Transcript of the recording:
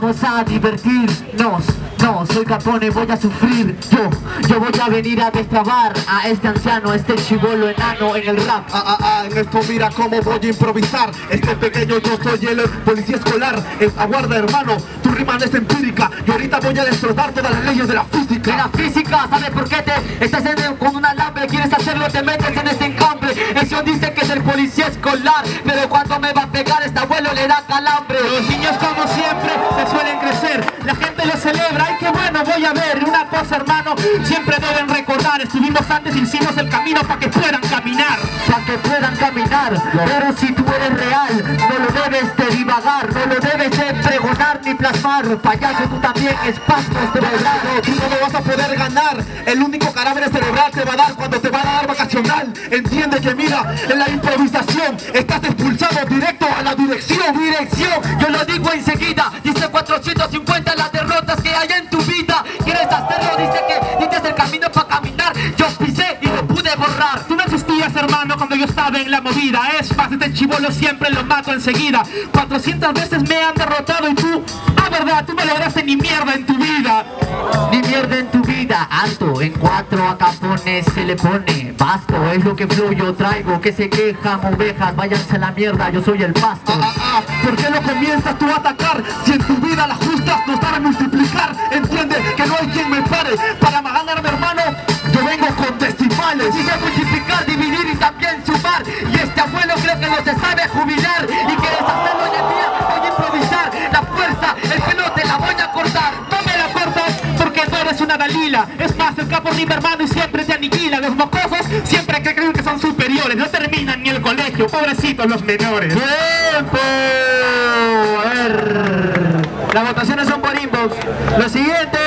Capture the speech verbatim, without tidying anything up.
vamos a divertirnos. No, soy Capone, voy a sufrir. Yo, yo voy a venir a destrabar a este anciano, a este chibolo enano en el rap. Ah, ah, ah, en esto mira cómo voy a improvisar. Este pequeño yo soy el policía escolar. Es, aguarda hermano, tu rima no es empírica. Y ahorita voy a destrozar todas las leyes de la física. De la física, ¿sabes por qué te estás en, con un alambre? Quieres hacerlo, te metes en este encambre. Eso dice que es el policía escolar, pero cuando me va a pegar este abuelo le da calambre. Los niños como siempre se suelen crecer, la gente lo celebra. Ay, qué bueno, voy a ver una cosa hermano, siempre deben recordar, estuvimos antes, hicimos el camino para que puedan caminar. Para que puedan caminar, pero si tú eres real, no lo debes de divagar, no lo debes de pregonar ni plasmar. Payaso, tú también espasmos cerebral. Tú no lo vas a poder ganar, el único cadáver cerebral te va a dar cuando te van a dar vacacional. Entiende que mira, en la improvisación estás expulsado directo a la dirección. Dirección, yo lo digo enseguida. Dice cuatrocientos cincuenta las derrotas que hay en tu vida. ¿Quieres hacerlo? Dice que tienes el camino para caminar. Yo pisé y lo pude borrar. Tú no existías hermano cuando yo estaba en la movida. Es más, este chibolo siempre lo mato enseguida. cuatrocientas veces me han derrotado y tú, ah verdad, tú no lograste ni mierda en tu vida. Ni mierda en tu vida, alto, en cuatro a Capone se le pone basto, es lo que flow yo traigo, que se quejan ovejas, váyanse a la mierda, yo soy el pasto. Ah, ah, ah, ¿por qué lo comienzas tú a atacar? Si en tu vida las justas no saben multiplicar, entiende que no hay quien me pare. Para ganarme hermano, yo vengo con decimales. Dice multiplicar, dividir y también sumar, y este abuelo creo que no se sabe jubilar, y quieres hacerlo hoy en día, voy a improvisar, la fuerza, el que no te la voy a cortar. No me la cortas porque no eres una Dalila. Es más, el capo rima hermano y siempre te aniquila. Los mocosos siempre que creen que son superiores, no terminan ni el colegio, pobrecitos los menores. ¡Tiempo! A ver, las votaciones son por inbox. Lo siguiente